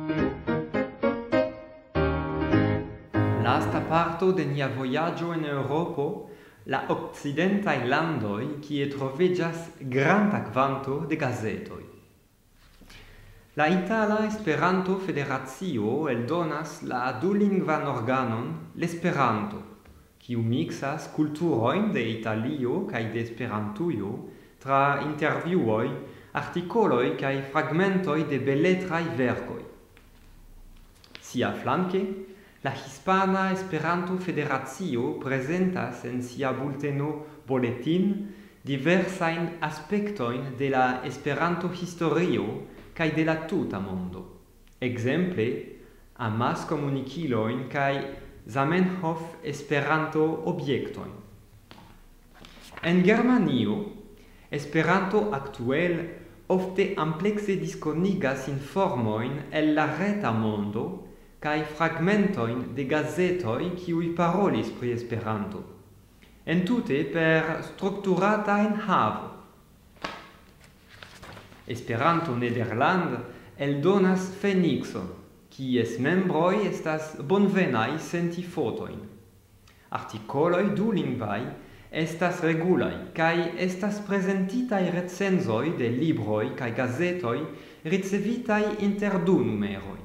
Lasta parto de nia vojaĝo en Eŭropo, la okcidentaj landoj, kie troviĝas granda kvanto de gazetoj. La Itala Esperanto-Federacio eldonas la dulingvan organon l'Esperanto, kiu miksas kulturojn de Italio kaj de Esperantujo tra intervjuoj, artikoloj kaj fragmentoj de beletraj verkoj. Siaflanke, la Hispana Esperanto-Federacio presentas en sia bulteno Boletin diversajn aspektojn de la Esperanto-historio kaj de la tuta mondo. Ekzemple, amaskomunikilojn kaj Zamenhof Esperanto-objektojn. En Germanio, Esperanto aktuel ofte amplekse diskonigas informojn el la reta mondo kaj fragmentojn de gazetoj kiuj parolis pri Esperanto, entute per strukturata enhavo. Esperanto Nederland eldonas Phoenixon, kies membroj estas bonvenaj senti fotojn. Artikoloj dulingvaj estas regulaj kaj estas prezentitaj recenzoj de libroj kaj gazetoj ricevitaj inter du numeroj.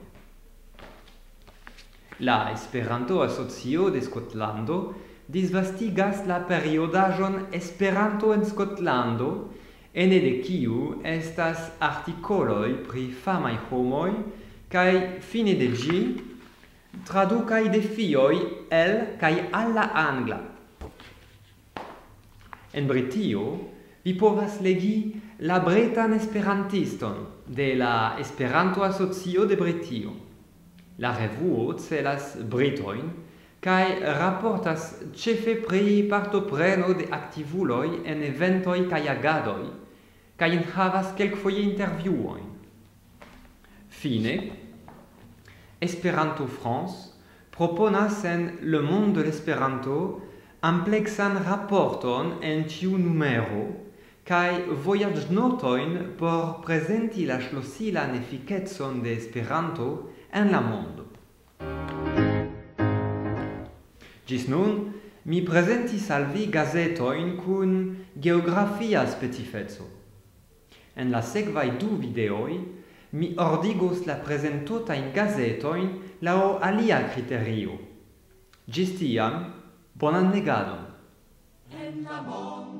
La Esperanto-Asocio de Skotlando disvastigas la periodaĵon Esperanto en Skotlando, ene de kiu estas artikoloj pri famaj homoj kaj fine de ĝi tradukaj defioj el kaj al la angla. En Britio vi povas legi la Bretan Esperantiston de la Esperanto-Asocio de Britio. La revuo celas britojn kaj raportas ĉefe pri partopreno de aktivuloj en eventoj kaj agadoj, kaj enhavas kelkfoje intervjuojn. Fine, Esperanto France proponas en Le Monde de l'Esperanto ampleksan raporton en ĉiu numero kaj vojaĝnotojn por prezenti la ŝlosilan efikecon de Esperanto en la mondo. Ĝis nun, mi prezentis al vi gazetojn kun geografia specifeco. En la sekvaj du videoj, mi ordigos la prezentotajn gazetojn laŭ alia kriterio. Ĝis tiam, bonan legadon!